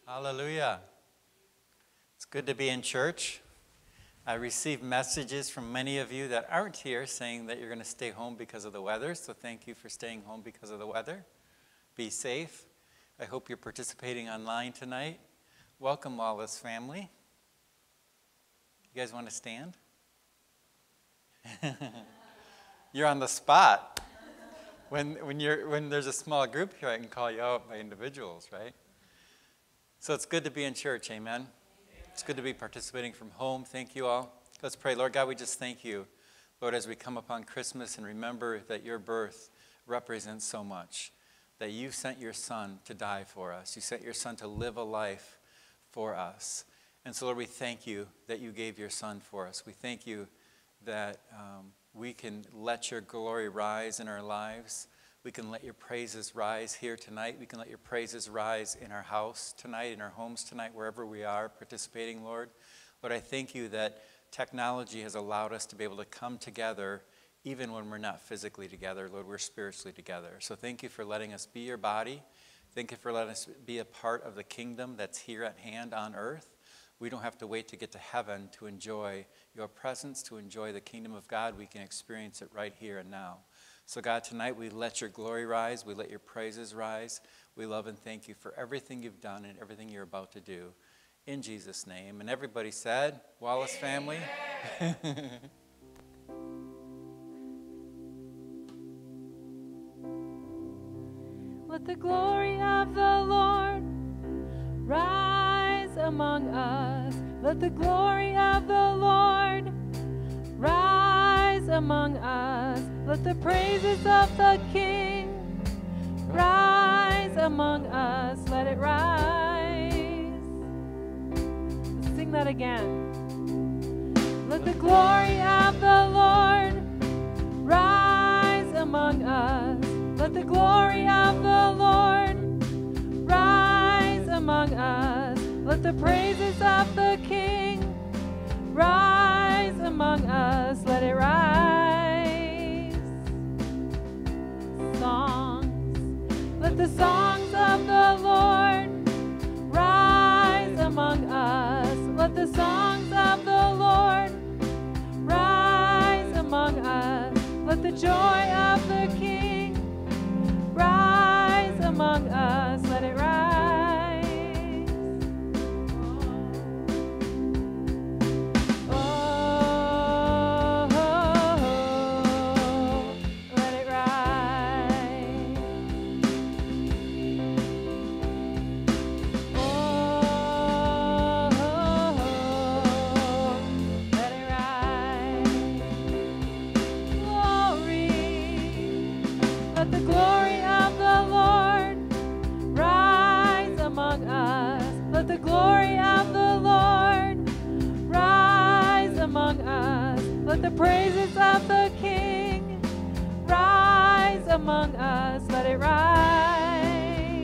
Hallelujah. It's good to be in church. I received messages from many of you that aren't here saying that you're going to stay home because of the weather. So thank you for staying home because of the weather. Be safe. I hope you're participating online tonight. Welcome, Wallace family. You guys want to stand? You're on the spot. When there's a small group here, I can call you out by individuals, right? So it's good to be in church, amen? It's good to be participating from home. Thank you all. Let's pray. Lord God, we just thank you, Lord, as we come upon Christmas and remember that your birth represents so much, that you sent your son to die for us. You sent your son to live a life for us. And so, Lord, we thank you that you gave your son for us. We thank you that we can let your glory rise in our lives. We can let your praises rise here tonight. We can let your praises rise in our house tonight, in our homes tonight, wherever we are participating, Lord. Lord, I thank you that technology has allowed us to be able to come together even when we're not physically together. Lord, we're spiritually together. So thank you for letting us be your body. Thank you for letting us be a part of the kingdom that's here at hand on earth. We don't have to wait to get to heaven to enjoy your presence, to enjoy the kingdom of God. We can experience it right here and now. So God, tonight we let your glory rise. We let your praises rise. We love and thank you for everything you've done and everything you're about to do. In Jesus' name. And everybody said, Wallace family. Let the glory of the Lord rise among us. Let the glory of the Lord rise among us. Let the praises of the King rise among us. Let it rise. Let's sing that again. Let the glory of the Lord rise among us. Let the glory of the Lord rise among us. Let the praises of the King rise among us. Let it rise. Songs. Let the songs of the Lord rise among us. Let the songs of the Lord rise among us. Let the joy of the King rise among us. Let it rise. Let the praises of the King rise among us. Let it rise.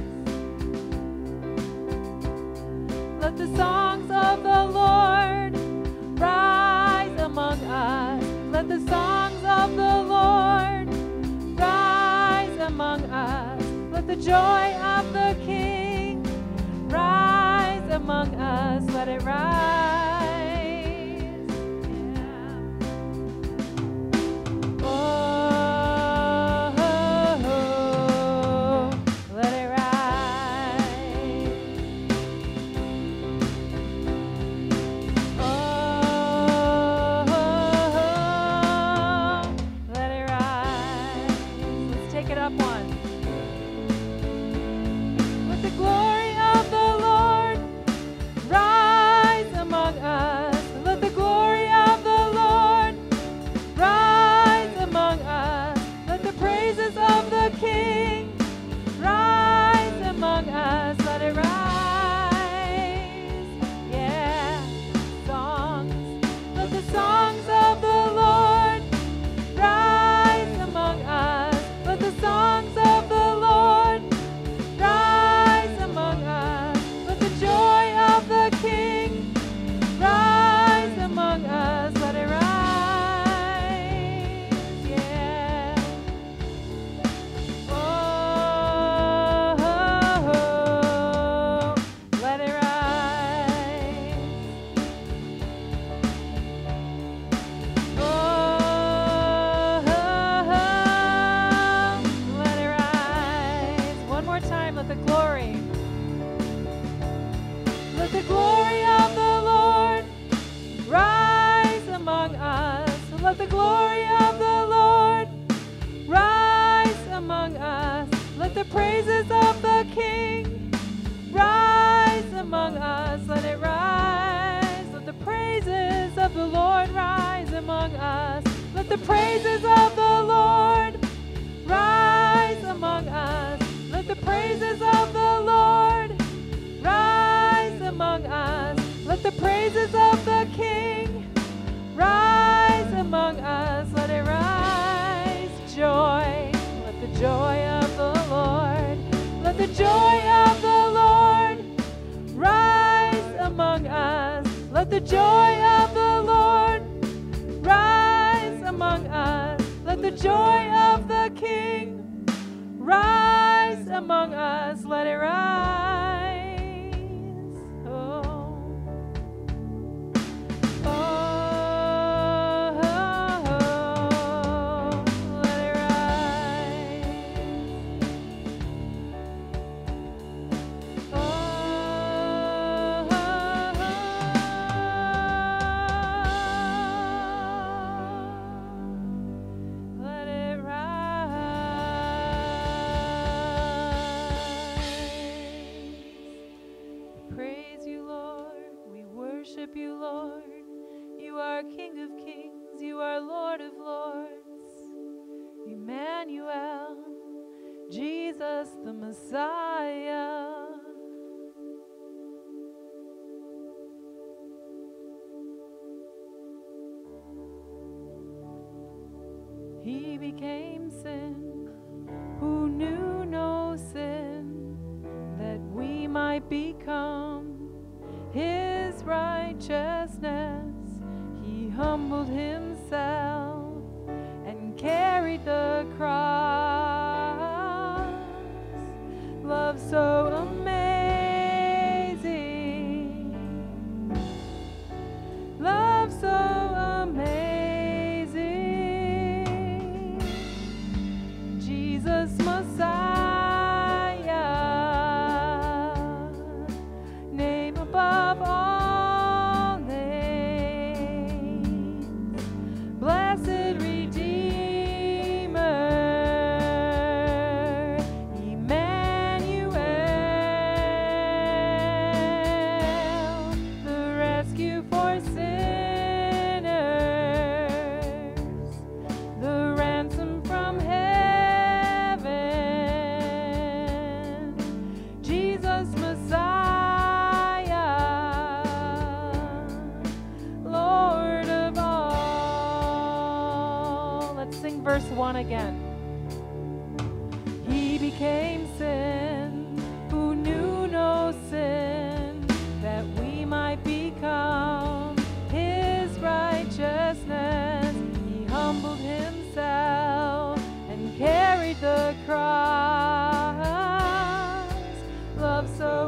Let the songs of the Lord rise among us. Let the songs of the Lord rise among us. Let the joy of the King rise among us. Let it rise. Songs of Let the praises of the King rise among us. Let it rise. Let the praises of the Lord rise among us. Let the praises of the Lord rise among us. Let the praises of the Lord rise among us. Let the praises of the King rise among us. Let it rise. Joy. Let the joy of the Lord. Let the joy of the Lord rise among us. Let the joy of the Lord rise among us. Let the joy of the King rise among us. Let it rise. Oh. Oh, let it rise. Oh, let it rise. Praise you, Lord. We worship you, Lord. You are King of Kings. You are Lord of Lords. Emmanuel, Jesus the Messiah. He became sin who knew no sin, that we might become his righteousness. He humbled himself and carried the cross. Love so amazing. Love so amazing. Jesus Messiah, name above all names. Blessed Redeemer, Emmanuel, the rescue for sinners, the ransom from heaven. Jesus Messiah, Lord of all. Let's sing verse 1 again. He became sin who knew no sin, that we might become his righteousness. He humbled himself and carried the cross. Love so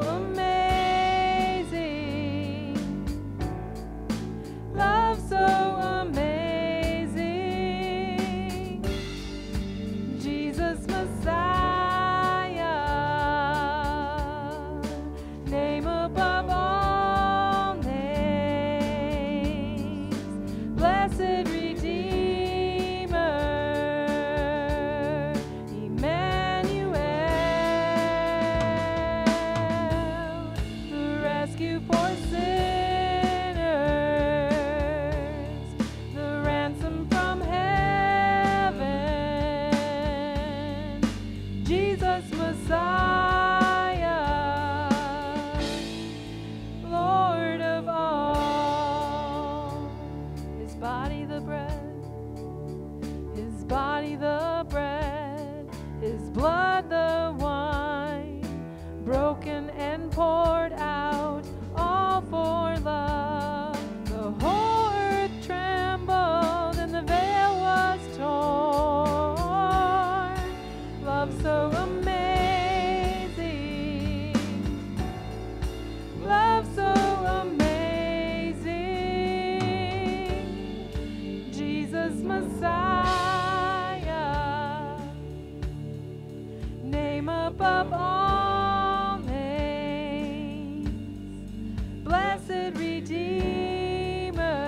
amazing. Love so amazing. Jesus Messiah, name above all names. Blessed Redeemer, Emmanuel, the rescue for sinners, the ransom from heaven. Jesus Messiah, Lord of all. His body the bread, his body the bread, his blood the wine, broken and poured out, all for love. The whole earth trembled and the veil was torn. Love so amazing. Love so amazing. Jesus Messiah, name above all names. Blessed Redeemer,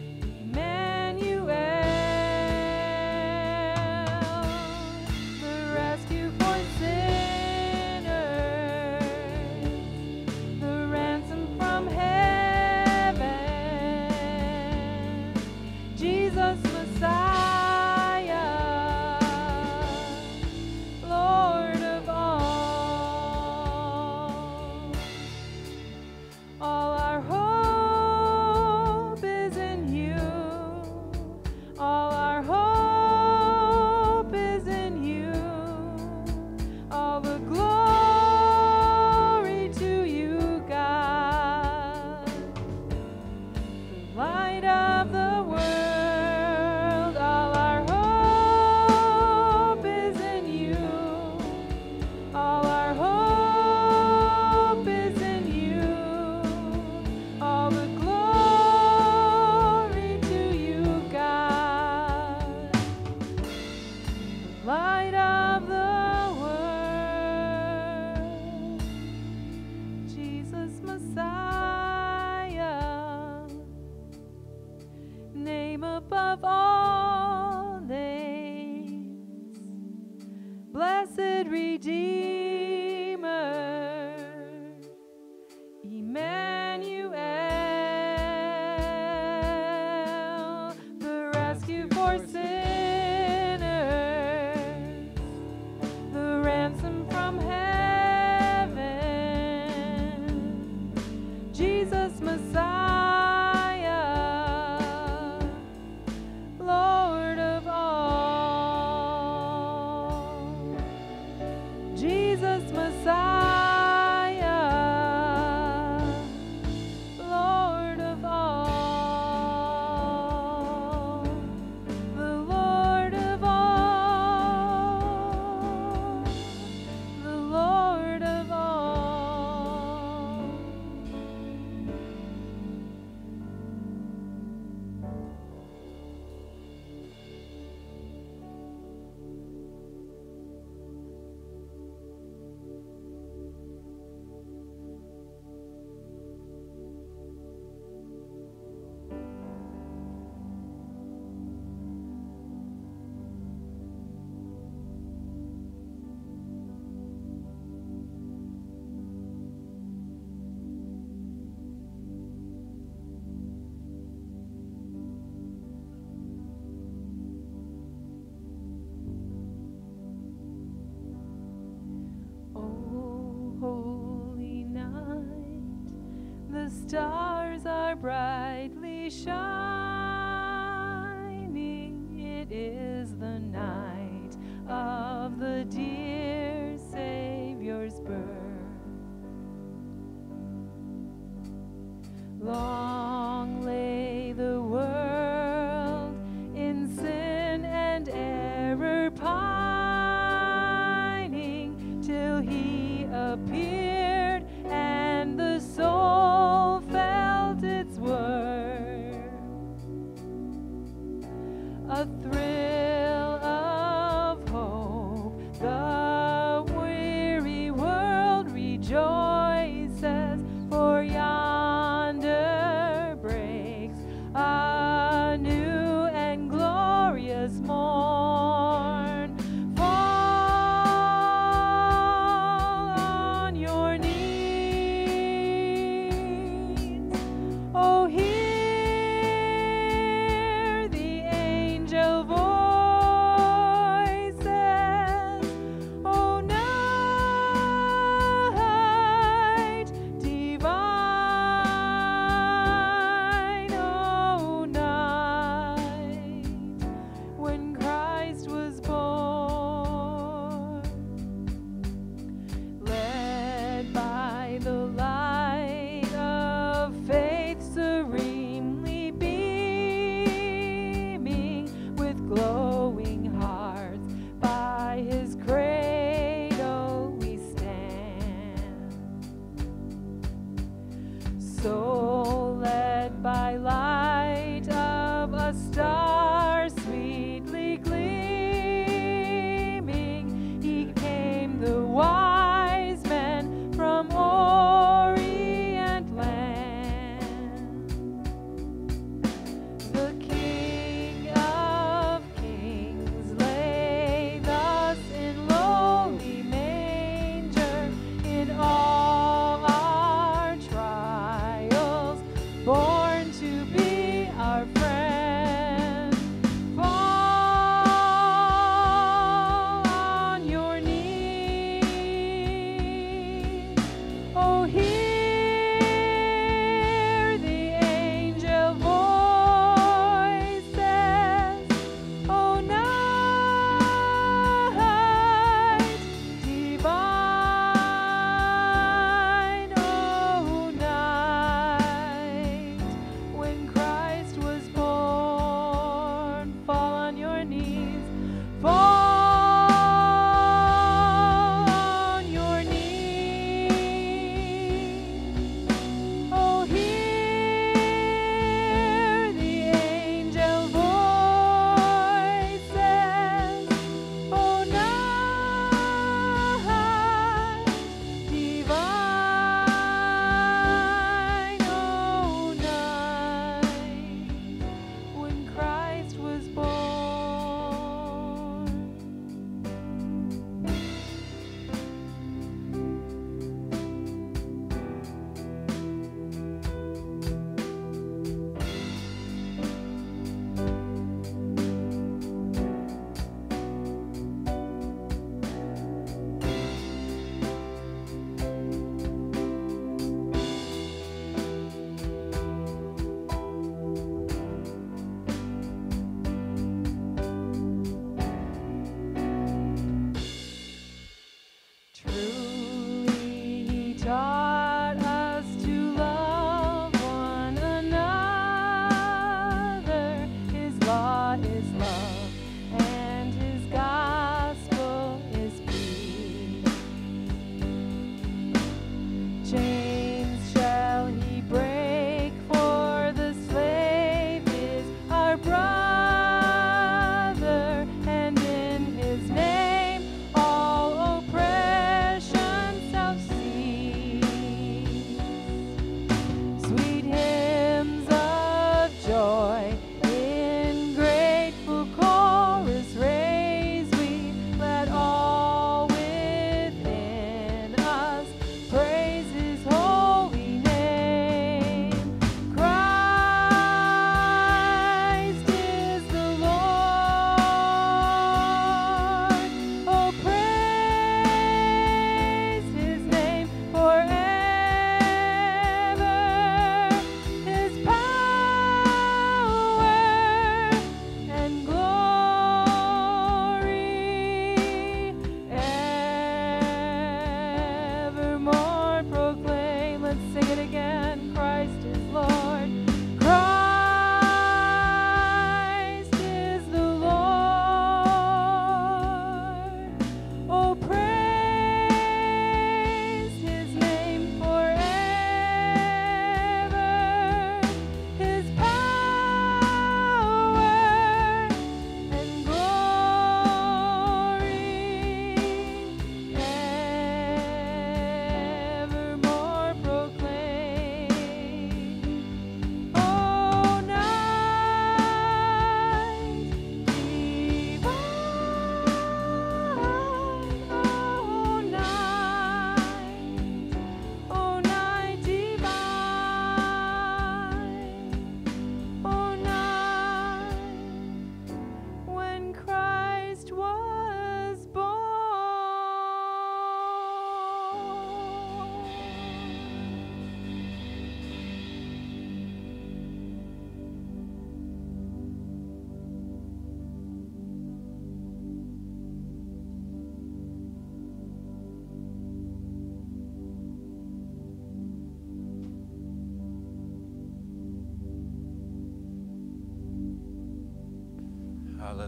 Emmanuel, the blessed Redeemer, Emmanuel, the rescue for sinners, the ransom from heaven, Jesus Messiah, Lord of all. Jesus Messiah, Lord of all. The Lord of all. The Lord of all. Oh, holy night, the stars are brightly shining. It is the night of the dear Savior's birth. Long lay the world in sin and error pining, till he appeared and the soul felt its worth.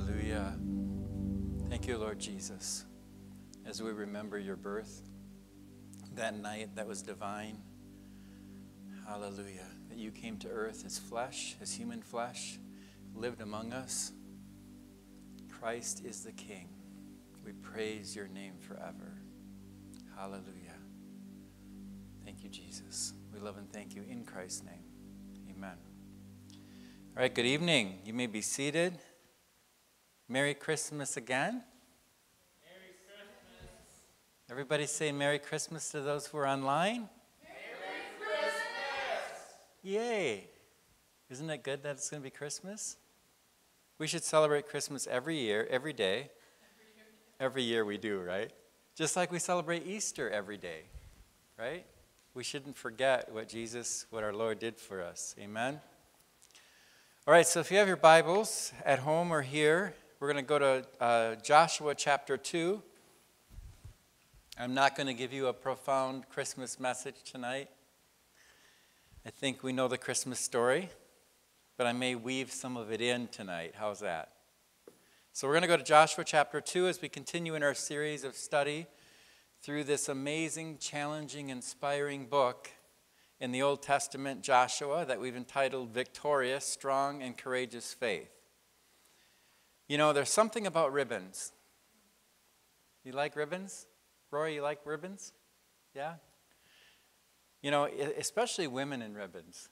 Hallelujah. Thank you, Lord Jesus, as we remember your birth, that night that was divine. Hallelujah. That you came to earth as flesh, as human flesh, lived among us. Christ is the King. We praise your name forever. Hallelujah. Thank you, Jesus. We love and thank you in Christ's name. Amen. All right, good evening. You may be seated. Merry Christmas again. Merry Christmas. Everybody say Merry Christmas to those who are online. Merry Christmas. Yay. Isn't it good that it's going to be Christmas? We should celebrate Christmas every year, every day. Every year we do, right? Just like we celebrate Easter every day, right? We shouldn't forget what our Lord did for us. Amen? All right, so if you have your Bibles at home or here, we're going to go to Joshua chapter 2. I'm not going to give you a profound Christmas message tonight. I think we know the Christmas story, but I may weave some of it in tonight. How's that? So we're going to go to Joshua chapter 2 as we continue in our series of study through this amazing, challenging, inspiring book in the Old Testament, Joshua, that we've entitled Victorious, Strong, and Courageous Faith. You know, there's something about ribbons. You like ribbons? Rory, you like ribbons? Yeah? You know, especially women in ribbons.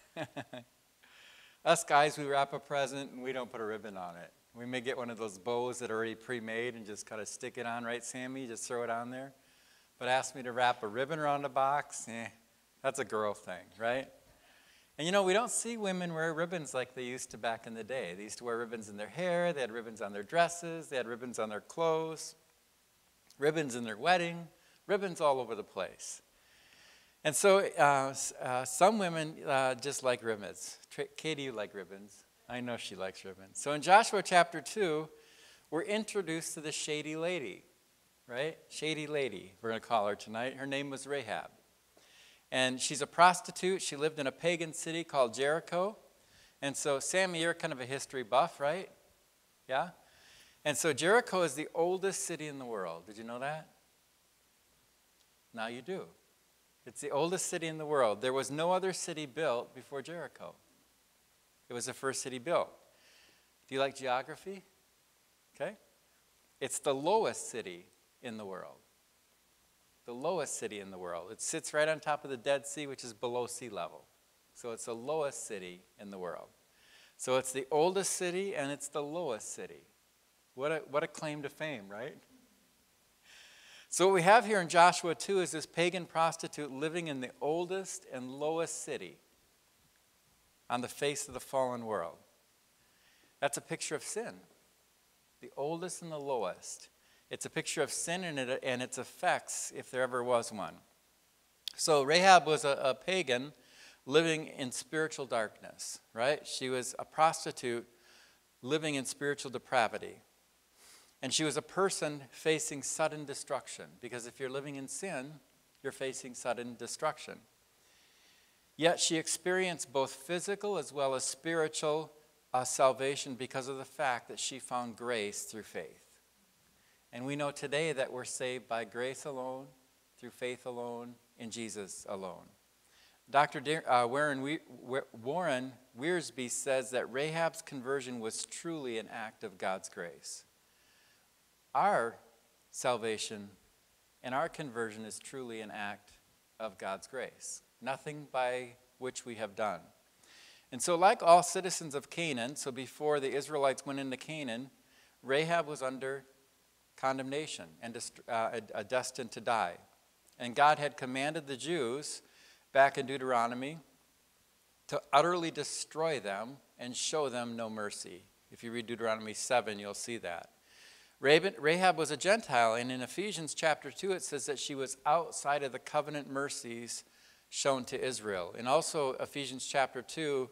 Us guys, we wrap a present and we don't put a ribbon on it. We may get one of those bows that are already pre-made and just kind of stick it on, right, Sammy? Just throw it on there. But ask me to wrap a ribbon around a box, that's a girl thing, right? And you know, we don't see women wear ribbons like they used to back in the day. They used to wear ribbons in their hair, they had ribbons on their dresses, they had ribbons on their clothes, ribbons in their wedding, ribbons all over the place. And so some women just like ribbons. Katie, you like ribbons. I know she likes ribbons. So in Joshua chapter 2, we're introduced to the shady lady, right? Shady lady, we're going to call her tonight. Her name was Rahab. And she's a prostitute. She lived in a pagan city called Jericho. And so, Sammy, you're kind of a history buff, right? Yeah? And so Jericho is the oldest city in the world. Did you know that? Now you do. It's the oldest city in the world. There was no other city built before Jericho. It was the first city built. Do you like geography? Okay. It's the lowest city in the world. The lowest city in the world. It sits right on top of the Dead Sea, which is below sea level. So it's the lowest city in the world. So it's the oldest city and it's the lowest city. What a claim to fame, right? So what we have here in Joshua 2 is this pagan prostitute living in the oldest and lowest city on the face of the fallen world. That's a picture of sin. The oldest and the lowest. It's a picture of sin and its effects, if there ever was one. So Rahab was a pagan living in spiritual darkness, right? She was a prostitute living in spiritual depravity. And she was a person facing sudden destruction, because if you're living in sin, you're facing sudden destruction. Yet she experienced both physical as well as spiritual salvation because of the fact that she found grace through faith. And we know today that we're saved by grace alone, through faith alone, in Jesus alone. Dr. Warren Wiersbe says that Rahab's conversion was truly an act of God's grace. Our salvation and our conversion is truly an act of God's grace. Nothing by which we have done. And so like all citizens of Canaan, so before the Israelites went into Canaan, Rahab was under condemnation and destined to die. And God had commanded the Jews back in Deuteronomy to utterly destroy them and show them no mercy. If you read Deuteronomy 7, you'll see that. Rahab was a Gentile, and in Ephesians chapter 2, it says that she was outside of the covenant mercies shown to Israel. And also Ephesians chapter 2,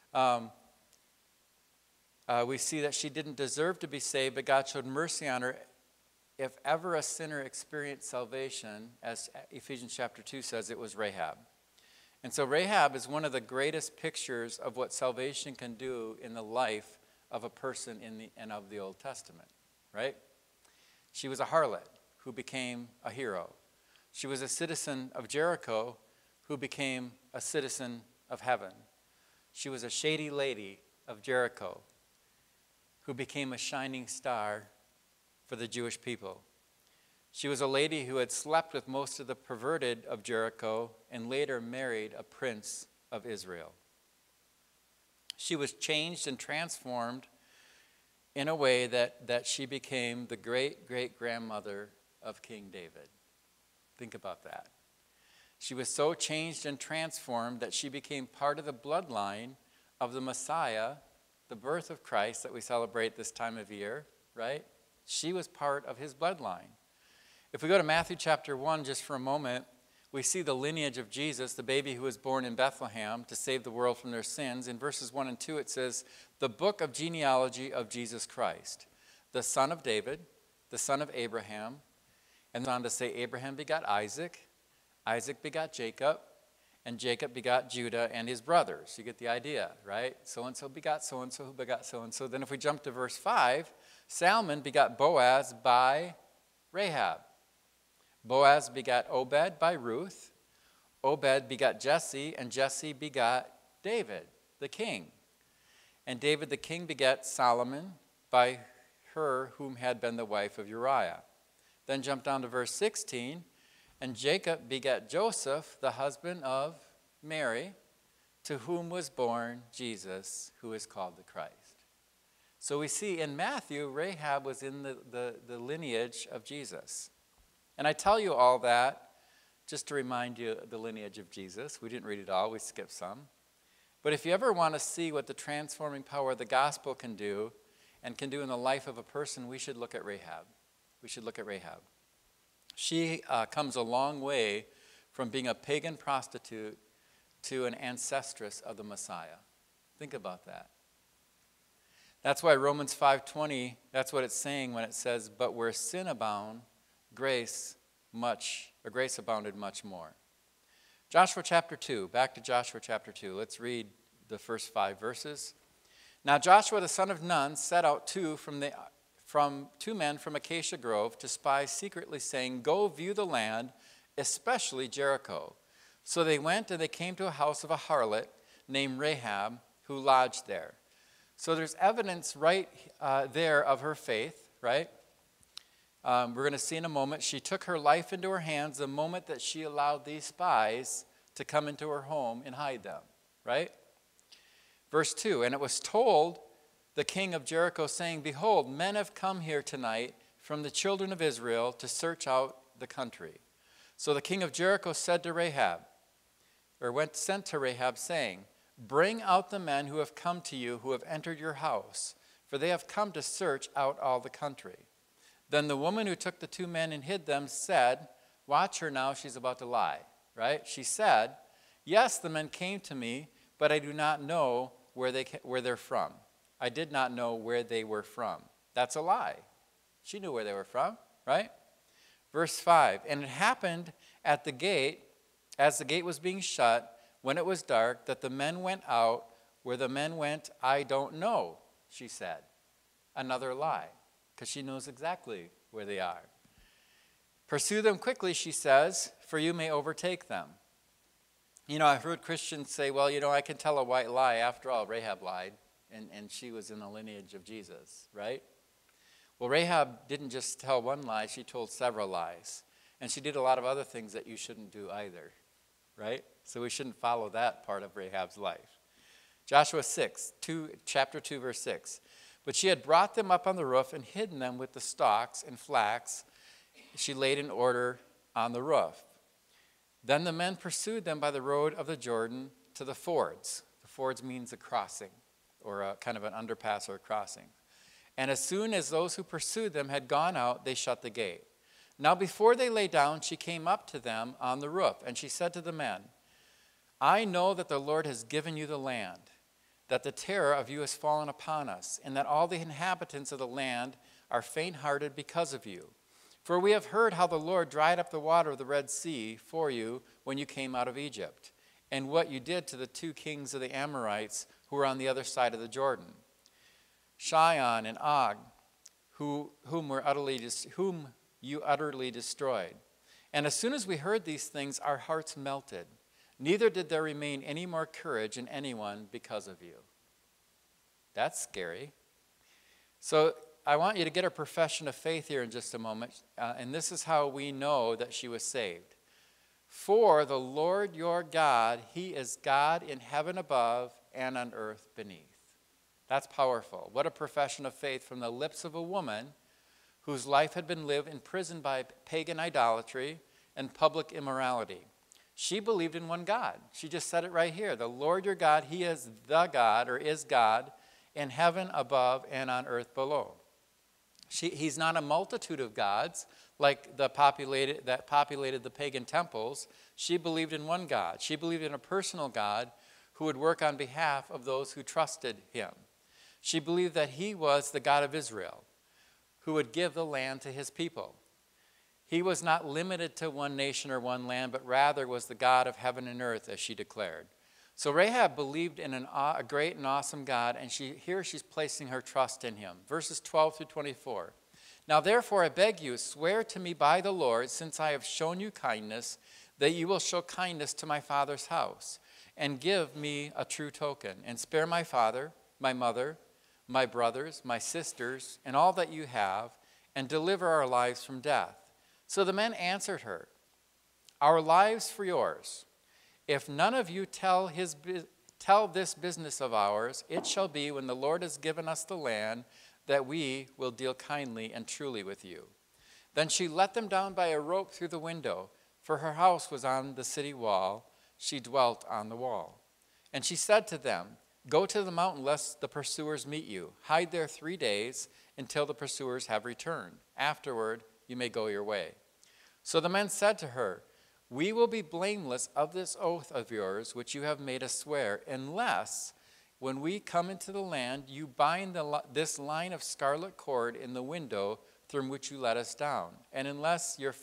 we see that she didn't deserve to be saved, but God showed mercy on her. If ever a sinner experienced salvation, as Ephesians chapter 2 says, it was Rahab. And so Rahab is one of the greatest pictures of what salvation can do in the life of a person in the and of the Old Testament, right? She was a harlot who became a hero. She was a citizen of Jericho who became a citizen of heaven. She was a shady lady of Jericho who became a shining star for the Jewish people. She was a lady who had slept with most of the perverted of Jericho and later married a prince of Israel. She was changed and transformed in a way that she became the great-great-grandmother of King David. Think about that. She was so changed and transformed that she became part of the bloodline of the Messiah, the birth of Christ that we celebrate this time of year, right? She was part of his bloodline. If we go to Matthew chapter 1 just for a moment, we see the lineage of Jesus, the baby who was born in Bethlehem to save the world from their sins. In verses 1 and 2 it says, the book of genealogy of Jesus Christ, the son of David, the son of Abraham. And on to say Abraham begot Isaac, Isaac begot Jacob, and Jacob begot Judah and his brothers. You get the idea, right? So-and-so begot so-and-so who begot so-and-so. Then if we jump to verse 5, Salmon begot Boaz by Rahab. Boaz begot Obed by Ruth. Obed begot Jesse, and Jesse begot David, the king. And David the king begat Solomon by her whom had been the wife of Uriah. Then jump down to verse 16. And Jacob begat Joseph, the husband of Mary, to whom was born Jesus, who is called the Christ. So we see in Matthew, Rahab was in the lineage of Jesus. And I tell you all that just to remind you of the lineage of Jesus. We didn't read it all, we skipped some. But if you ever want to see what the transforming power of the gospel can do and can do in the life of a person, we should look at Rahab. We should look at Rahab. She comes a long way from being a pagan prostitute to an ancestress of the Messiah. Think about that. That's why Romans 5:20, that's what it's saying when it says, but where sin abound, grace abounded much more. Joshua chapter 2, back to Joshua chapter 2. Let's read the first 5 verses. Now Joshua the son of Nun set out two men from Acacia Grove to spy secretly, saying, go view the land, especially Jericho. So they went and they came to a house of a harlot named Rahab, who lodged there. So there's evidence right there of her faith, right? We're going to see in a moment. She took her life into her hands the moment that she allowed these spies to come into her home and hide them, right? Verse 2, and it was told the king of Jericho, saying, behold, men have come here tonight from the children of Israel to search out the country. So the king of Jericho said to Rahab, sent to Rahab, saying, bring out the men who have come to you, who have entered your house, for they have come to search out all the country. Then the woman who took the 2 men and hid them said, watch her now, she's about to lie, right? She said, yes, the men came to me, but I do not know where they're from. I did not know where they were from. That's a lie. She knew where they were from, right? Verse 5, and it happened at the gate, as the gate was being shut, when it was dark, that the men went out. Where the men went, I don't know, she said. Another lie, because she knows exactly where they are. Pursue them quickly, she says, for you may overtake them. You know, I've heard Christians say, well, you know, I can tell a white lie. After all, Rahab lied, and she was in the lineage of Jesus, right? Well, Rahab didn't just tell one lie, she told several lies. And she did a lot of other things that you shouldn't do either, right? So we shouldn't follow that part of Rahab's life. Joshua 6, chapter 2, verse 6. But she had brought them up on the roof and hidden them with the stalks and flax she laid in order on the roof. Then the men pursued them by the road of the Jordan to the fords. The fords means a crossing, or a kind of an underpass or a crossing. And as soon as those who pursued them had gone out, they shut the gate. Now before they lay down, she came up to them on the roof, and she said to the men, I know that the Lord has given you the land, that the terror of you has fallen upon us, and that all the inhabitants of the land are faint-hearted because of you. For we have heard how the Lord dried up the water of the Red Sea for you when you came out of Egypt, and what you did to the 2 kings of the Amorites who were on the other side of the Jordan. Shion and Og, whom you utterly destroyed. And as soon as we heard these things, our hearts melted. Neither did there remain any more courage in anyone because of you. That's scary. So I want you to get her profession of faith here in just a moment. And this is how we know that she was saved. For the Lord your God, he is God in heaven above and on earth beneath. That's powerful. What a profession of faith from the lips of a woman whose life had been lived in prison by pagan idolatry and public immorality. She believed in one God. She just said it right here. The Lord your God, he is the God, or is God, in heaven above and on earth below. He's not a multitude of gods like that populated the pagan temples. She believed in one God. She believed in a personal God who would work on behalf of those who trusted him. She believed that he was the God of Israel, who would give the land to his people. He was not limited to one nation or one land, but rather was the God of heaven and earth, as she declared. So Rahab believed in a great and awesome God, and here she's placing her trust in him. Verses 12 through 24. Now therefore I beg you, swear to me by the Lord, since I have shown you kindness, that you will show kindness to my father's house, and give me a true token, and spare my father, my mother, my brothers, my sisters, and all that you have, and deliver our lives from death. So the men answered her, our lives for yours. If none of you tell this business of ours, it shall be when the Lord has given us the land that we will deal kindly and truly with you. Then she let them down by a rope through the window, for her house was on the city wall. She dwelt on the wall. And she said to them, go to the mountain lest the pursuers meet you. Hide there 3 days until the pursuers have returned. Afterward, you may go your way. So the men said to her, we will be blameless of this oath of yours, which you have made us swear, unless when we come into the land, you bind this line of scarlet cord in the window through which you let us down. And unless you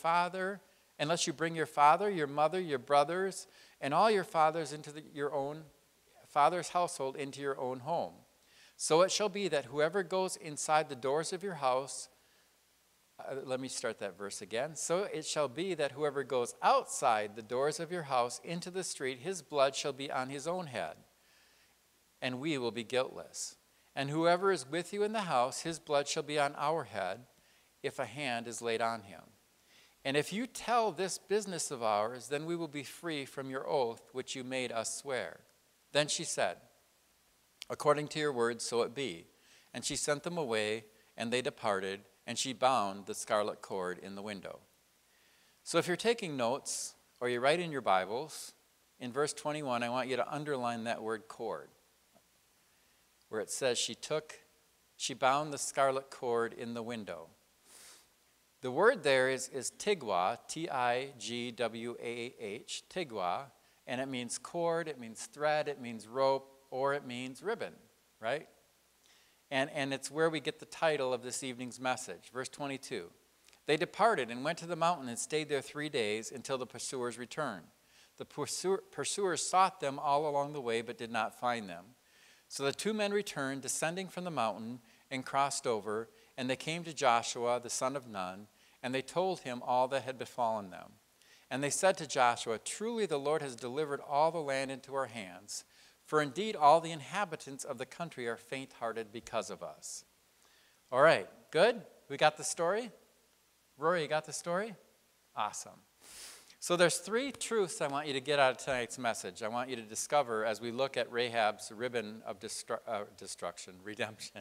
bring your father, your mother, your brothers, and all your fathers into your own father's household into your own home. So it shall be that whoever goes inside the doors of your house, let me start that verse again. So it shall be that whoever goes outside the doors of your house into the street, his blood shall be on his own head, and we will be guiltless. And whoever is with you in the house, his blood shall be on our head, if a hand is laid on him. And if you tell this business of ours, then we will be free from your oath which you made us swear. Then she said, according to your words, so it be. And she sent them away, and they departed, and she bound the scarlet cord in the window. So if you're taking notes, or you write in your Bibles, in verse 21, I want you to underline that word cord, where it says she bound the scarlet cord in the window. The word there is tigwah, T-I-G-W-A-H, tigwah, and it means cord, it means thread, it means rope, or it means ribbon, right? And it's where we get the title of this evening's message. Verse 22. They departed and went to the mountain and stayed there 3 days until the pursuers returned. The pursuers sought them all along the way but did not find them. So the 2 men returned, descending from the mountain, and crossed over, and they came to Joshua, the son of Nun, and they told him all that had befallen them. And they said to Joshua, truly the Lord has delivered all the land into our hands, for indeed all the inhabitants of the country are faint-hearted because of us. All right, good? We got the story? Rory, you got the story? Awesome. So there's 3 truths I want you to get out of tonight's message. I want you to discover as we look at Rahab's ribbon of redemption.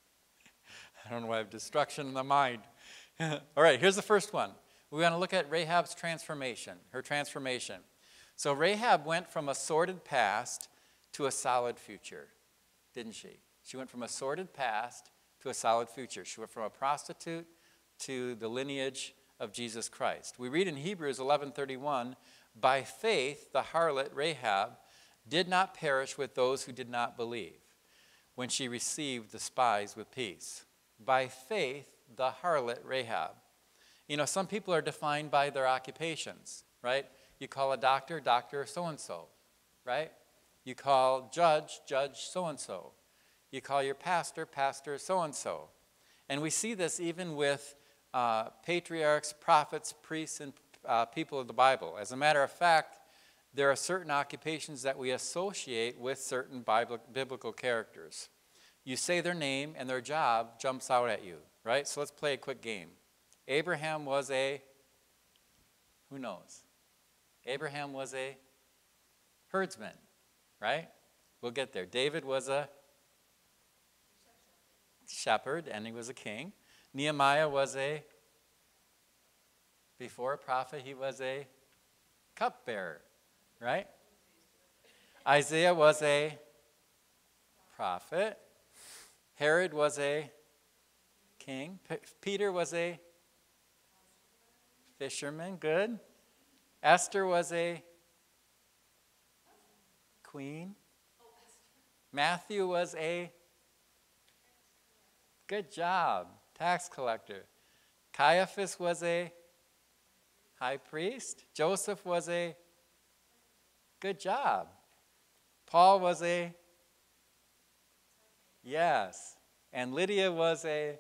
I don't know why I have destruction in the mind. All right, here's the first one. We want to look at Rahab's transformation, her transformation. So Rahab went from a sordid past to a solid future, didn't she? She went from a sordid past to a solid future. She went from a prostitute to the lineage of Jesus Christ. We read in Hebrews 11:31, by faith the harlot Rahab did not perish with those who did not believe when she received the spies with peace. By faith the harlot Rahab. You know, some people are defined by their occupations, right? You call a doctor, doctor so-and-so, right? You call judge, judge so-and-so. You call your pastor, Pastor so-and-so. And we see this even with patriarchs, prophets, priests, and people of the Bible. As a matter of fact, there are certain occupations that we associate with certain biblical characters. You say their name and their job jumps out at you, right? So let's play a quick game. Abraham was a, who knows? Abraham was a herdsman, right? We'll get there. David was a shepherd, and he was a king. Nehemiah was before a prophet, he was a cupbearer, right? Isaiah was a prophet. Herod was a king. Peter was a fisherman, good. Esther was a queen. Matthew was a, good job, tax collector. Caiaphas was a high priest. Joseph was a, good job. Paul was a, yes. And Lydia was a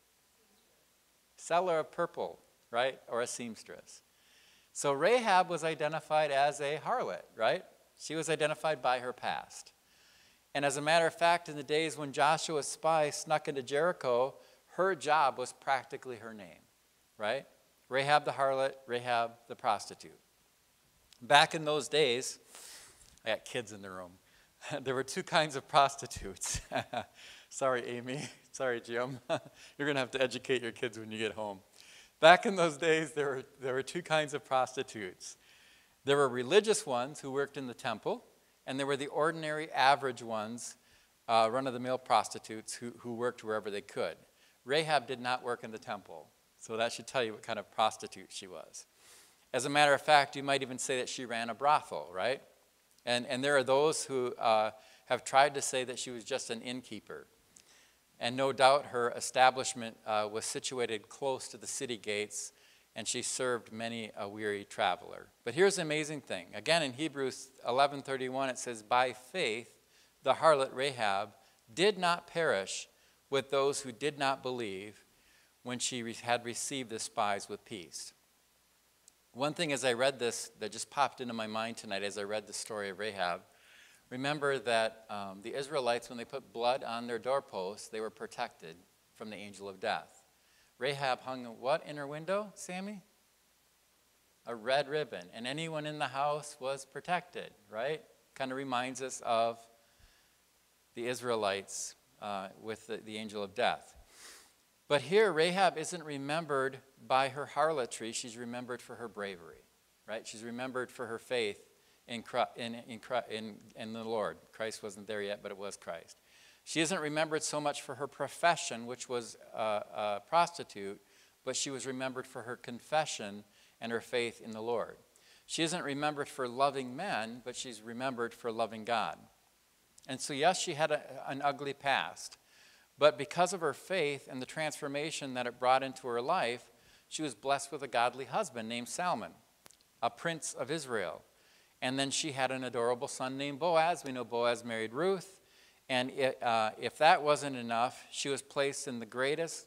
seller of purple, right? Or a seamstress. So Rahab was identified as a harlot, right? She was identified by her past. And as a matter of fact, in the days when Joshua's spies snuck into Jericho, her job was practically her name, right? Rahab the harlot, Rahab the prostitute. Back in those days, I got kids in the room. There were two kinds of prostitutes. Sorry, Amy. Sorry, Jim. You're going to have to educate your kids when you get home. Back in those days, there were two kinds of prostitutes. There were religious ones who worked in the temple, and there were the ordinary, average ones, run-of-the-mill prostitutes who worked wherever they could. Rahab did not work in the temple, so that should tell you what kind of prostitute she was. As a matter of fact, you might even say that she ran a brothel, right? And there are those who have tried to say that she was just an innkeeper. And no doubt her establishment was situated close to the city gates, and she served many a weary traveler. But here's the amazing thing. Again, in Hebrews 11:31, it says, by faith, the harlot Rahab did not perish with those who did not believe when she had received the spies with peace. One thing as I read this that just popped into my mind tonight as I read the story of Rahab, remember that the Israelites, when they put blood on their doorposts, they were protected from the angel of death. Rahab hung what in her window, Sammy? A red ribbon. And anyone in the house was protected, right? Kind of reminds us of the Israelites with the angel of death. But here, Rahab isn't remembered by her harlotry. She's remembered for her bravery, right? She's remembered for her faith in the Lord. Christ wasn't there yet, but it was Christ. She isn't remembered so much for her profession, which was a prostitute, but she was remembered for her confession and her faith in the Lord. She isn't remembered for loving men, but she's remembered for loving God. And so, yes, she had an ugly past, but because of her faith and the transformation that it brought into her life, she was blessed with a godly husband named Salmon, a prince of Israel. And then she had an adorable son named Boaz. We know Boaz married Ruth. And if that wasn't enough, she was placed in the greatest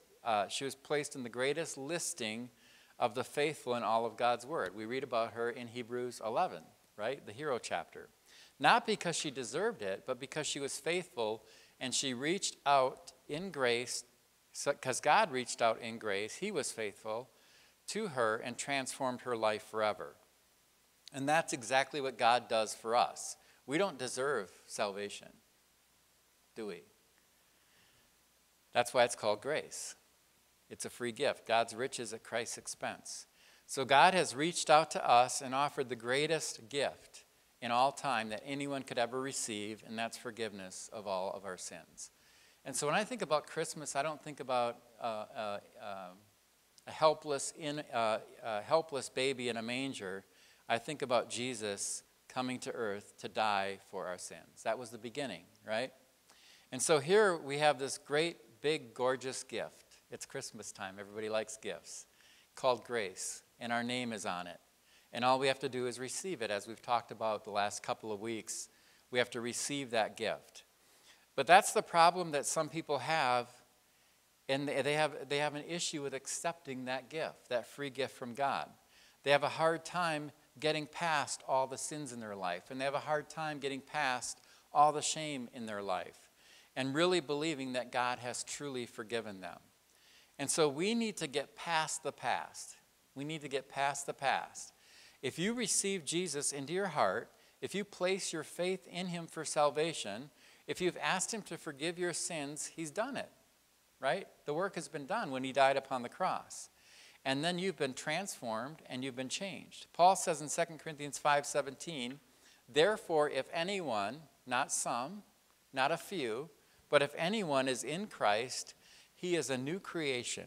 listing of the faithful in all of God's word. We read about her in Hebrews 11, right? The hero chapter. Not because she deserved it, but because she was faithful and she reached out in grace, because God reached out in grace. He was faithful to her and transformed her life forever. And that's exactly what God does for us. We don't deserve salvation, do we? That's why it's called grace. It's a free gift. God's riches at Christ's expense. So God has reached out to us and offered the greatest gift in all time that anyone could ever receive, and that's forgiveness of all of our sins. And so when I think about Christmas, I don't think about a helpless baby in a manger. I think about Jesus coming to earth to die for our sins. That was the beginning, right? And so here we have this great, big, gorgeous gift. It's Christmas time. Everybody likes gifts. Called grace, and our name is on it. And all we have to do is receive it, as we've talked about the last couple of weeks. We have to receive that gift. But that's the problem that some people have, and they have an issue with accepting that gift, that free gift from God. They have a hard time getting past all the sins in their life, and they have a hard time getting past all the shame in their life, and really believing that God has truly forgiven them. And so we need to get past the past. We need to get past the past. If you receive Jesus into your heart, if you place your faith in him for salvation, if you've asked him to forgive your sins, he's done it, right? The work has been done when he died upon the cross. And then you've been transformed and you've been changed. Paul says in 2 Corinthians 5:17, therefore, if anyone, not some, not a few, but if anyone is in Christ, he is a new creation.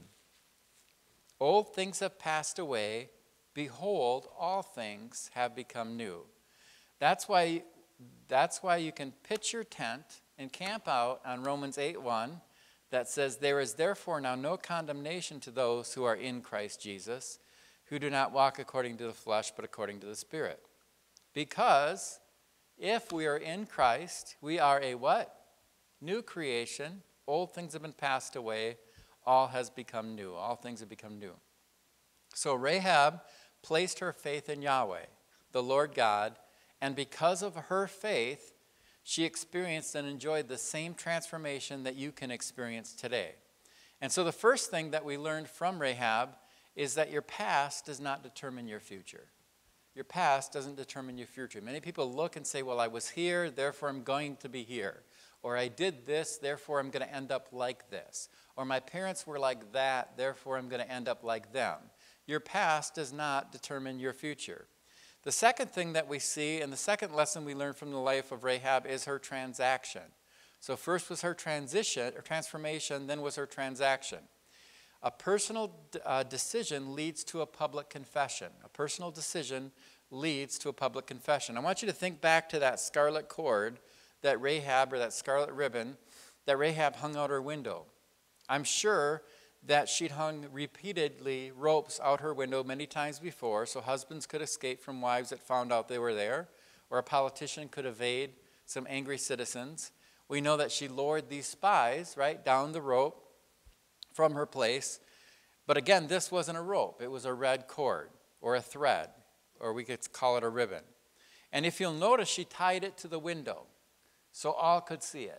Old things have passed away. Behold, all things have become new. That's why you can pitch your tent and camp out on Romans 8:1 that says, there is therefore now no condemnation to those who are in Christ Jesus, who do not walk according to the flesh, but according to the Spirit. Because if we are in Christ, we are a what? New creation. Old things have been passed away. All has become new. All things have become new. So Rahab placed her faith in Yahweh, the Lord God, and because of her faith, she experienced and enjoyed the same transformation that you can experience today. And so the first thing that we learned from Rahab is that your past does not determine your future. Your past doesn't determine your future. Many people look and say, well, I was here, therefore I'm going to be here. Or I did this, therefore I'm going to end up like this. Or my parents were like that, therefore I'm going to end up like them. Your past does not determine your future. The second thing that we see, and the second lesson we learn from the life of Rahab, is her transaction. So first was her transition or transformation, then was her transaction. A personal decision leads to a public confession. A personal decision leads to a public confession. I want you to think back to that scarlet cord that Rahab, or that scarlet ribbon, that Rahab hung out her window. I'm sure that she'd hung repeatedly ropes out her window many times before so husbands could escape from wives that found out they were there, or a politician could evade some angry citizens. We know that she lured these spies, right, down the rope from her place. But again, this wasn't a rope. It was a red cord or a thread, or we could call it a ribbon. And if you'll notice, she tied it to the window so all could see it.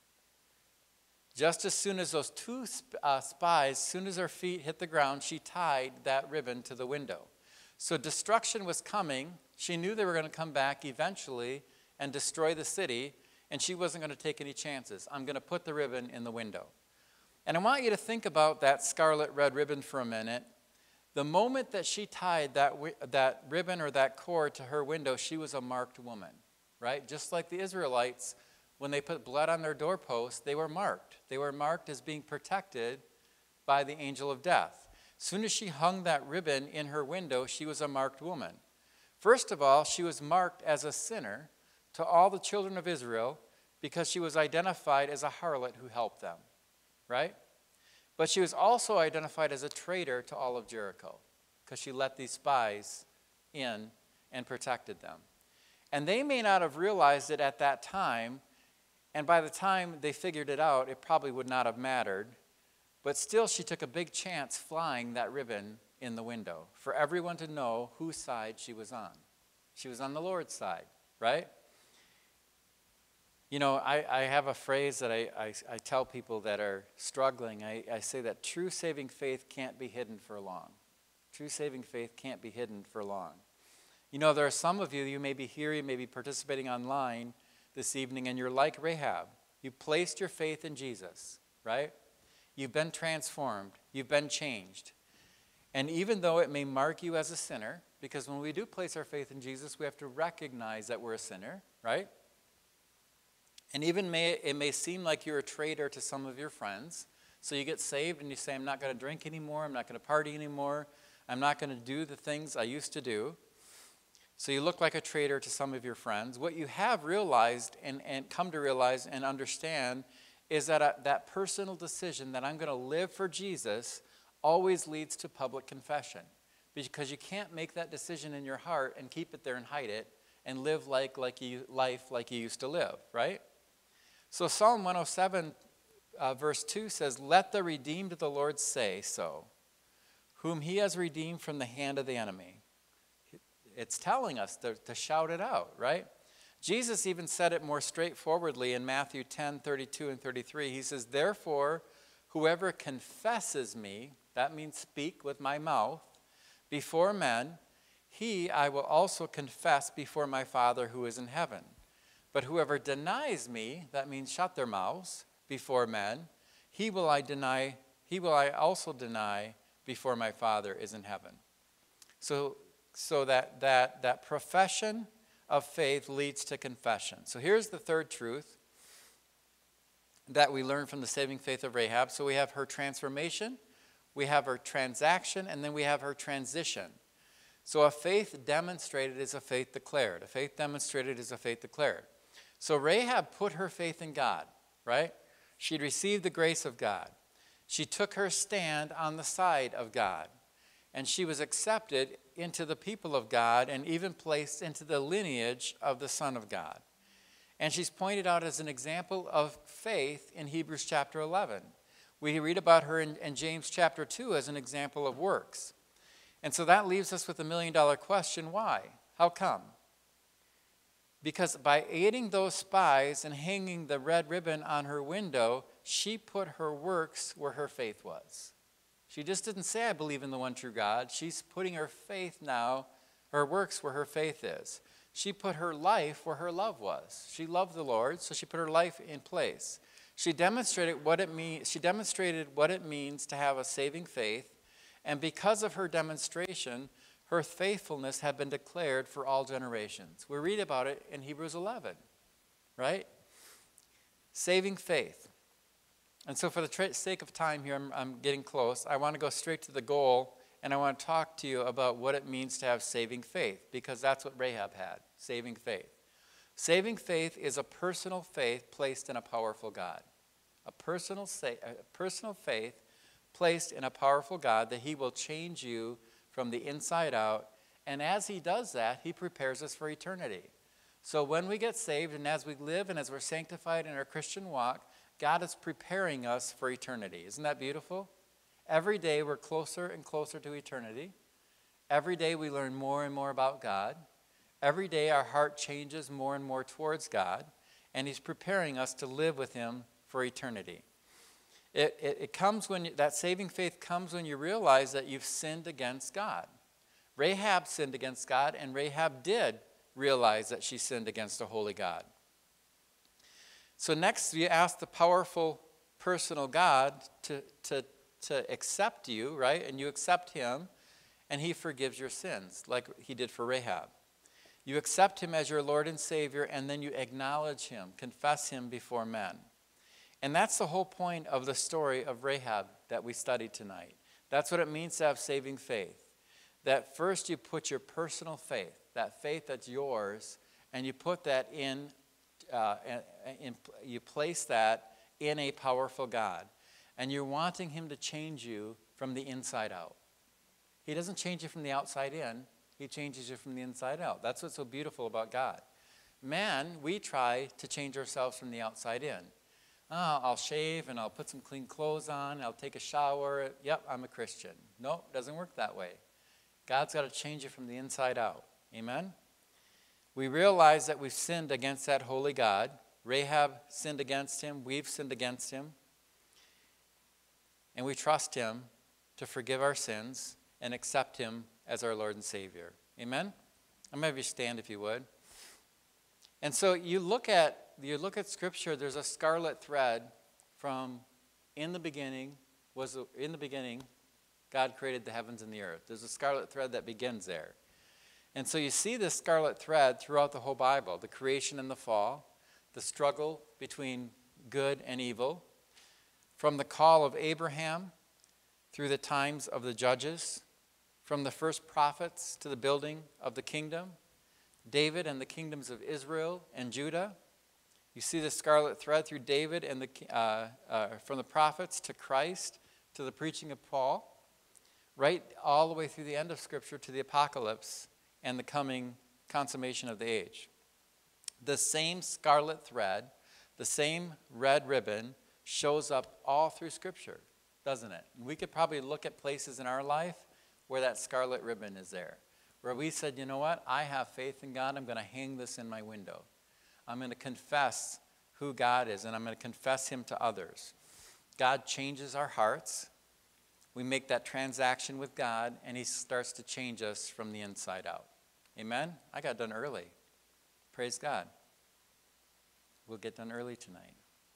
Just as soon as those two spies, as soon as their feet hit the ground, she tied that ribbon to the window. So destruction was coming. She knew they were going to come back eventually and destroy the city, and she wasn't going to take any chances. I'm going to put the ribbon in the window. And I want you to think about that scarlet red ribbon for a minute. The moment that she tied that ribbon or that cord to her window, she was a marked woman, right? Just like the Israelites, when they put blood on their doorposts, they were marked. They were marked as being protected by the angel of death. As soon as she hung that ribbon in her window, she was a marked woman. First of all, she was marked as a sinner to all the children of Israel because she was identified as a harlot who helped them, right? But she was also identified as a traitor to all of Jericho because she let these spies in and protected them. And they may not have realized it at that time, and by the time they figured it out, it probably would not have mattered. But still, she took a big chance flying that ribbon in the window for everyone to know whose side she was on. She was on the Lord's side, right? You know, I have a phrase that I tell people that are struggling. I say that true saving faith can't be hidden for long. True saving faith can't be hidden for long. You know, there are some of you may be here, you may be participating online this evening, and you're like Rahab. You placed your faith in Jesus, right? You've been transformed. You've been changed. And even though it may mark you as a sinner, because when we do place our faith in Jesus, we have to recognize that we're a sinner, right? And even it may seem like you're a traitor to some of your friends. So you get saved and you say, I'm not going to drink anymore. I'm not going to party anymore. I'm not going to do the things I used to do. So you look like a traitor to some of your friends. What you have realized and come to realize and understand is that that personal decision that I'm going to live for Jesus always leads to public confession. Because you can't make that decision in your heart and keep it there and hide it and live life like you used to live, right? So Psalm 107, verse 2 says, "Let the redeemed of the Lord say so, whom he has redeemed from the hand of the enemy." It's telling us to shout it out, right? Jesus even said it more straightforwardly in Matthew 10, 32 and 33. He says, "Therefore, whoever confesses me," that means speak with my mouth, "before men, he I will also confess before my Father who is in heaven. But whoever denies me," that means shut their mouths, "before men, he will I also deny before my Father is in heaven." So that profession of faith leads to confession. So here's the third truth that we learn from the saving faith of Rahab. So we have her transformation, we have her transaction, and then we have her transition. So a faith demonstrated is a faith declared. A faith demonstrated is a faith declared. So Rahab put her faith in God, right? She'd received the grace of God. She took her stand on the side of God. And she was accepted into the people of God and even placed into the lineage of the Son of God. And she's pointed out as an example of faith in Hebrews chapter 11. We read about her in James chapter 2 as an example of works. And so that leaves us with the million-dollar question, why? How come? Because by aiding those spies and hanging the red ribbon on her window, she put her works where her faith was. She just didn't say, "I believe in the one true God." She's putting her faith now, her works where her faith is. She put her life where her love was. She loved the Lord, so she put her life in place. She demonstrated what it means to have a saving faith, and because of her demonstration, her faithfulness had been declared for all generations. We read about it in Hebrews 11, right? Saving faith. And so for the sake of time here, I'm getting close. I want to go straight to the goal, and I want to talk to you about what it means to have saving faith, because that's what Rahab had, saving faith. Saving faith is a personal faith placed in a powerful God. A personal faith placed in a powerful God that he will change you from the inside out. And as he does that, he prepares us for eternity. So when we get saved and as we live and as we're sanctified in our Christian walk, God is preparing us for eternity. Isn't that beautiful? Every day we're closer and closer to eternity. Every day we learn more and more about God. Every day our heart changes more and more towards God. And he's preparing us to live with him for eternity. It comes when that saving faith comes when you realize that you've sinned against God. Rahab sinned against God, and Rahab did realize that she sinned against a holy God. So next, you ask the powerful, personal God to accept you, right? And you accept him, and he forgives your sins, like he did for Rahab. You accept him as your Lord and Savior, and then you acknowledge him, confess him before men. And that's the whole point of the story of Rahab that we studied tonight. That's what it means to have saving faith. That first you put your personal faith, that faith that's yours, and you put that you place that in a powerful God. And you're wanting him to change you from the inside out. He doesn't change you from the outside in. He changes you from the inside out. That's what's so beautiful about God. Man, we try to change ourselves from the outside in. Oh, I'll shave and I'll put some clean clothes on. I'll take a shower. Yep, I'm a Christian. No, it doesn't work that way. God's got to change you from the inside out. Amen? We realize that we've sinned against that holy God. Rahab sinned against him. We've sinned against him. And we trust him to forgive our sins and accept him as our Lord and Savior. Amen? I'm going to have you stand if you would. And so you look at Scripture, there's a scarlet thread from in the beginning, God created the heavens and the earth. There's a scarlet thread that begins there. And so you see this scarlet thread throughout the whole Bible, the creation and the fall, the struggle between good and evil, from the call of Abraham through the times of the judges, from the first prophets to the building of the kingdom, David and the kingdoms of Israel and Judah. You see the scarlet thread through David and from the prophets to Christ to the preaching of Paul, right all the way through the end of Scripture to the apocalypse and the coming consummation of the age. The same scarlet thread The same red ribbon shows up all through Scripture, doesn't it? We could probably look at places in our life where that scarlet ribbon is there, where we said, you know what, I have faith in God, I'm going to hang this in my window. I'm going to confess who God is, and I'm going to confess him to others. God changes our hearts. We make that transaction with God, and he starts to change us from the inside out. Amen? I got done early. Praise God. We'll get done early tonight.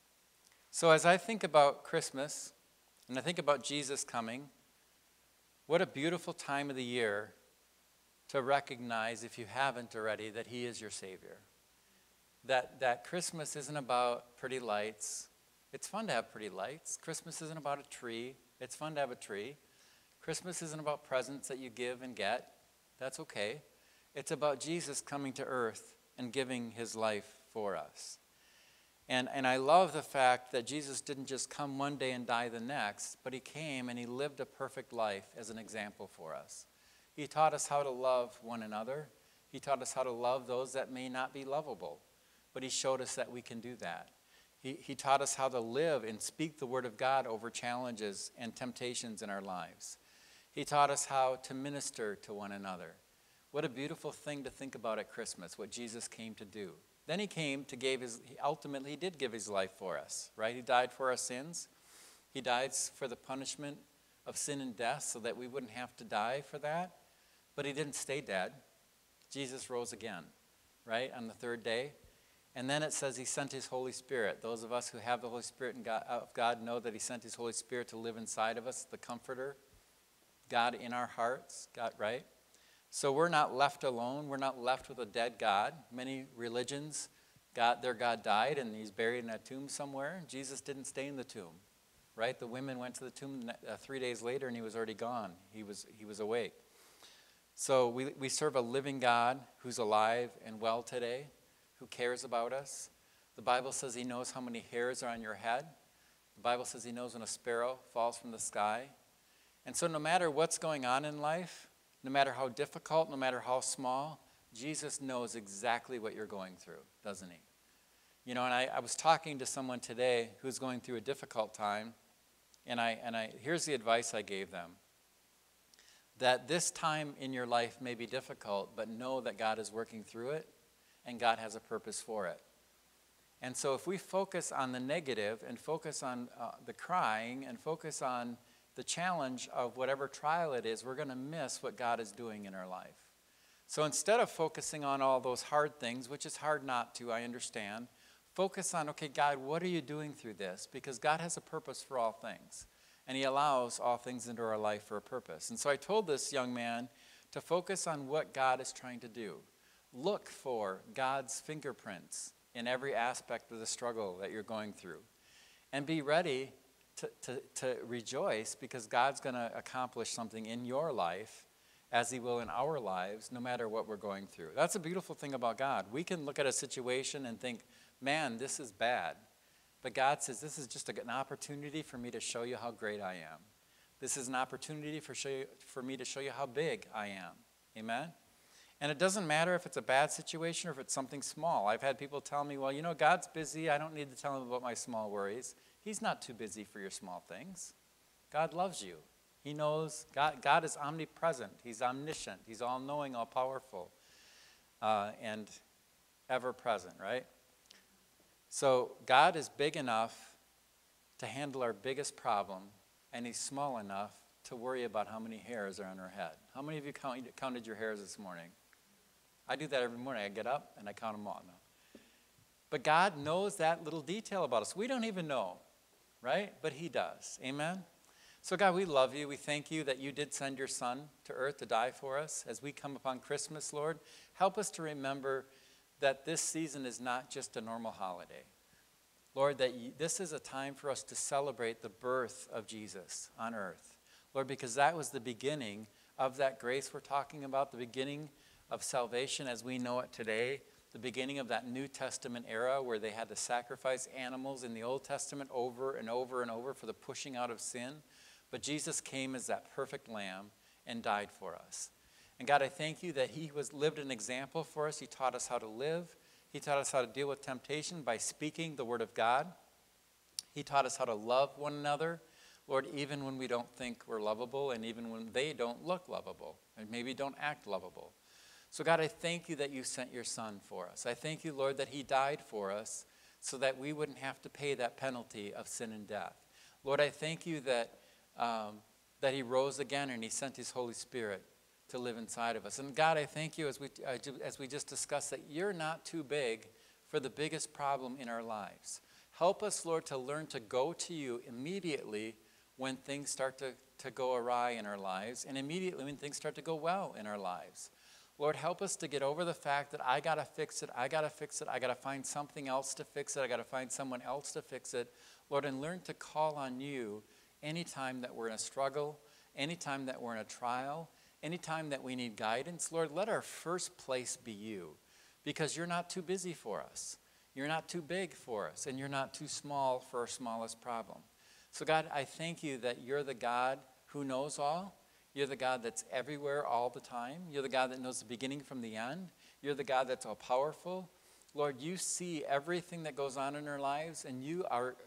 So as I think about Christmas, and I think about Jesus coming, what a beautiful time of the year to recognize, if you haven't already, that he is your Savior. That Christmas isn't about pretty lights. It's fun to have pretty lights. Christmas isn't about a tree. It's fun to have a tree. Christmas isn't about presents that you give and get. That's okay. It's about Jesus coming to earth and giving his life for us. And I love the fact that Jesus didn't just come one day and die the next, but he came and he lived a perfect life as an example for us. He taught us how to love one another. He taught us how to love those that may not be lovable, but he showed us that we can do that. He taught us how to live and speak the word of God over challenges and temptations in our lives. He taught us how to minister to one another. What a beautiful thing to think about at Christmas, what Jesus came to do. Then he came to ultimately he did give his life for us, right? He died for our sins. He died for the punishment of sin and death so that we wouldn't have to die for that. But he didn't stay dead. Jesus rose again, right, on the third day. And then it says he sent his Holy Spirit. Those of us who have the Holy Spirit of God know that he sent his Holy Spirit to live inside of us, the Comforter, God in our hearts, God, right? So we're not left alone. We're not left with a dead God. Many religions, their God died and he's buried in a tomb somewhere. Jesus didn't stay in the tomb, right? The women went to the tomb 3 days later and he was already gone. He was awake. So we serve a living God who's alive and well today, who cares about us. The Bible says he knows how many hairs are on your head. The Bible says he knows when a sparrow falls from the sky. And so no matter what's going on in life, no matter how difficult, no matter how small, Jesus knows exactly what you're going through, doesn't he? You know, and I was talking to someone today who's going through a difficult time, and here's the advice I gave them. That this time in your life may be difficult, but know that God is working through it, and God has a purpose for it. And so if we focus on the negative and focus on the crying and focus on the challenge of whatever trial it is, we're going to miss what God is doing in our life. So instead of focusing on all those hard things, which is hard not to, I understand, focus on, okay, God, what are you doing through this? Because God has a purpose for all things, and he allows all things into our life for a purpose. And so I told this young man to focus on what God is trying to do. Look for God's fingerprints in every aspect of the struggle that you're going through. And be ready to rejoice because God's going to accomplish something in your life as he will in our lives, no matter what we're going through. That's a beautiful thing about God. We can look at a situation and think, man, this is bad. But God says, this is just an opportunity for me to show you how great I am. This is an opportunity for me to show you how big I am. Amen? And it doesn't matter if it's a bad situation or if it's something small. I've had people tell me, well, you know, God's busy. I don't need to tell him about my small worries. He's not too busy for your small things. God loves you. He knows. God is omnipresent. He's omniscient. He's all-knowing, all-powerful, and ever-present, right? So God is big enough to handle our biggest problem, and he's small enough to worry about how many hairs are on our head. How many of you counted your hairs this morning? I do that every morning. I get up and I count them all now. But God knows that little detail about us. We don't even know, right? But he does. Amen? So God, we love you. We thank you that you did send your son to earth to die for us. As we come upon Christmas, Lord, help us to remember that this season is not just a normal holiday. Lord, that this is a time for us to celebrate the birth of Jesus on earth. Lord, because that was the beginning of that grace we're talking about, the beginning of salvation as we know it today, the beginning of that New Testament era where they had to sacrifice animals in the Old Testament over and over and over for the pushing out of sin. But Jesus came as that perfect lamb and died for us. And God, I thank you that he lived an example for us. He taught us how to live. He taught us how to deal with temptation by speaking the word of God. He taught us how to love one another, Lord, even when we don't think we're lovable and even when they don't look lovable and maybe don't act lovable. So God, I thank you that you sent your son for us. I thank you, Lord, that he died for us so that we wouldn't have to pay that penalty of sin and death. Lord, I thank you that he rose again and he sent his Holy Spirit to live inside of us. And God, I thank you as we just discussed that you're not too big for the biggest problem in our lives. Help us, Lord, to learn to go to you immediately when things start to go awry in our lives and immediately when things start to go well in our lives. Lord, help us to get over the fact that I got to fix it, I got to find something else to fix it, I got to find someone else to fix it. Lord, and learn to call on you anytime that we're in a struggle, anytime that we're in a trial, anytime that we need guidance. Lord, let our first place be you, because you're not too busy for us. You're not too big for us, and you're not too small for our smallest problem. So God, I thank you that you're the God who knows all. You're the God that's everywhere all the time. You're the God that knows the beginning from the end. You're the God that's all powerful. Lord, you see everything that goes on in our lives, and you are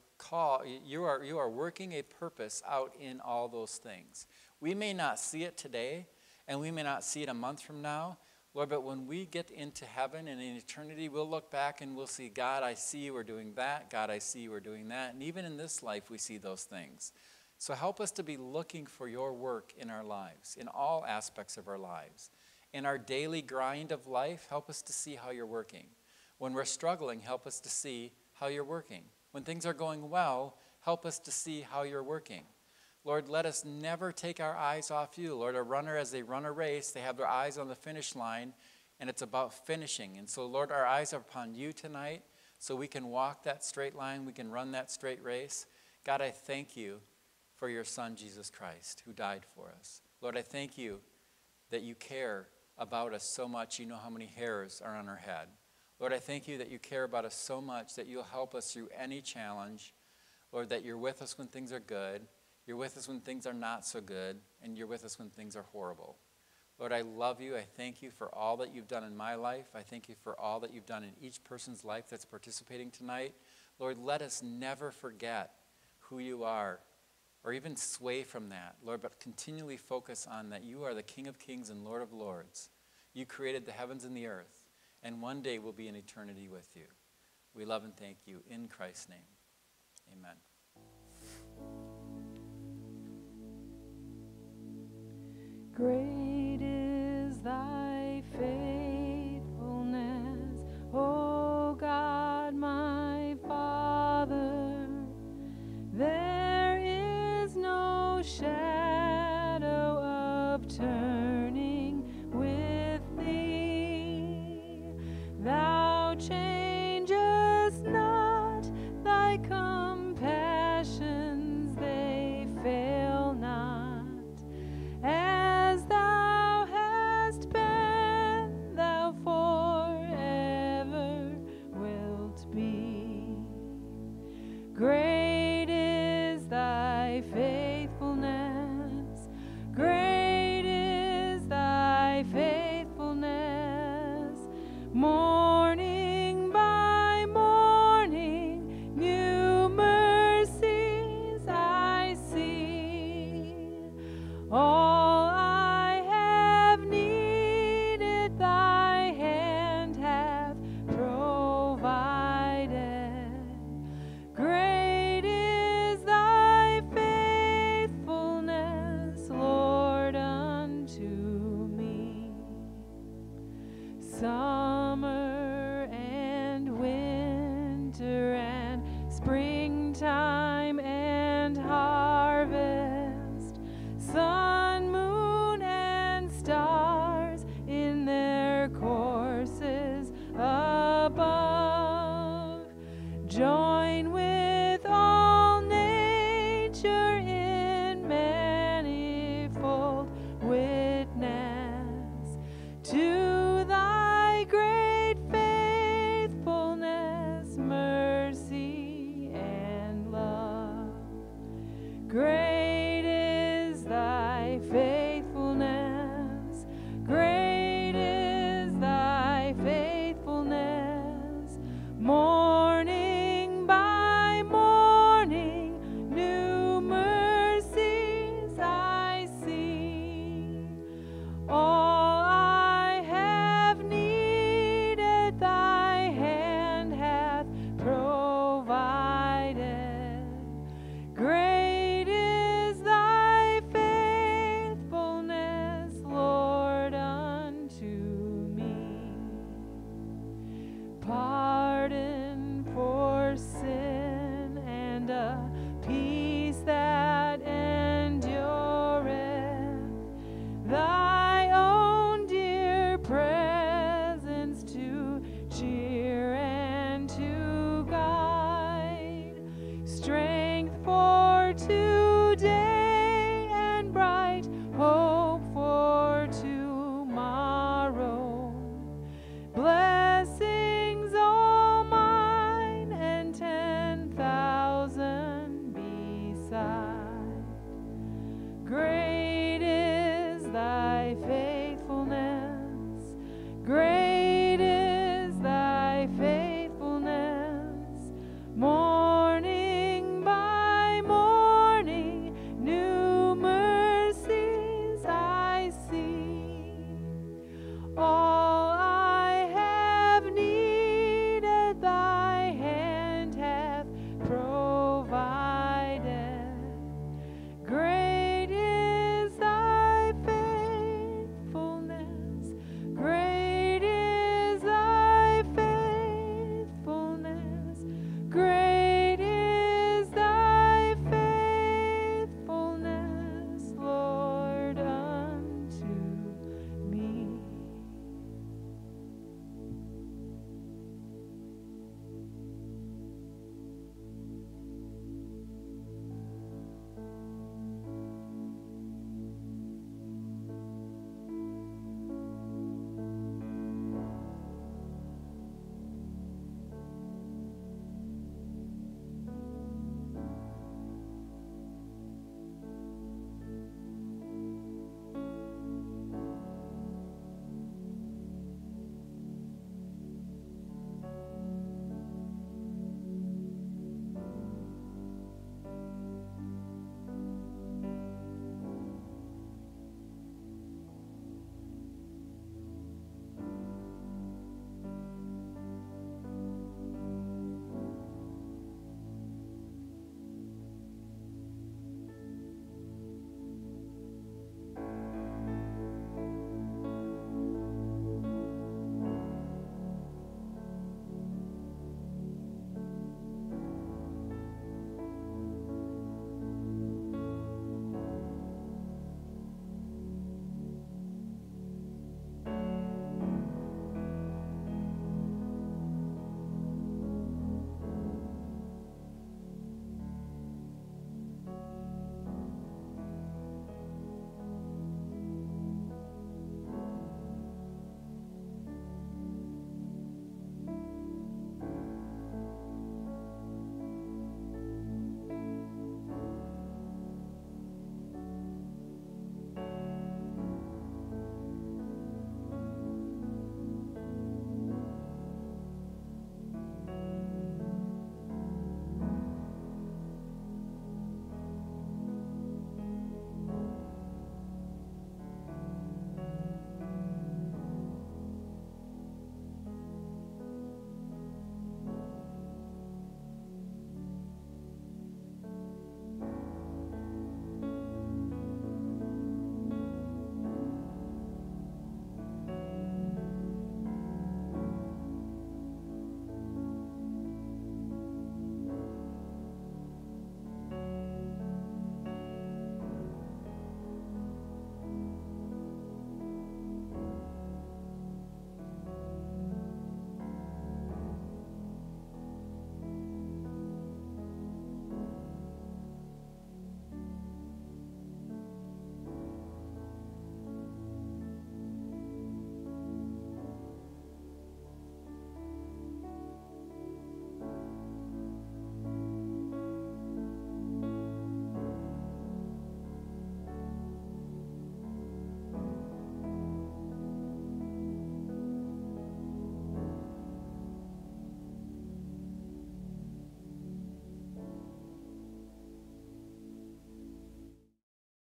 working a purpose out in all those things. We may not see it today, and we may not see it a month from now, Lord, but when we get into heaven and in eternity, we'll look back and we'll see, God, I see you are doing that. God, I see you are doing that. And even in this life, we see those things. So help us to be looking for your work in our lives, in all aspects of our lives. In our daily grind of life, help us to see how you're working. When we're struggling, help us to see how you're working. When things are going well, help us to see how you're working. Lord, let us never take our eyes off you. Lord, a runner, as they run a race, they have their eyes on the finish line, and it's about finishing. And so, Lord, our eyes are upon you tonight, so we can walk that straight line, we can run that straight race. God, I thank you for your Son, Jesus Christ, who died for us. Lord, I thank you that you care about us so much, you know how many hairs are on our head. Lord, I thank you that you care about us so much that you'll help us through any challenge. Lord, that you're with us when things are good. You're with us when things are not so good, and you're with us when things are horrible. Lord, I love you. I thank you for all that you've done in my life. I thank you for all that you've done in each person's life that's participating tonight. Lord, let us never forget who you are or even sway from that, Lord, but continually focus on that you are the King of Kings and Lord of Lords. You created the heavens and the earth, and one day we'll be in eternity with you. We love and thank you in Christ's name. Amen. Great is thy faithfulness, O God, my Father. There is no shadow of turning with thee. Thou changest not, thy compassions, they fail not. As thou hast been, thou forever wilt be. Great is thy faithfulness, great is thy faithfulness. Morning by morning, new mercies I see. All I have needed, thy hand hath provided. Great is thy faithfulness, Lord, unto me. Summer and winter and springtime and harvest, sun, moon, and stars in their courses above, join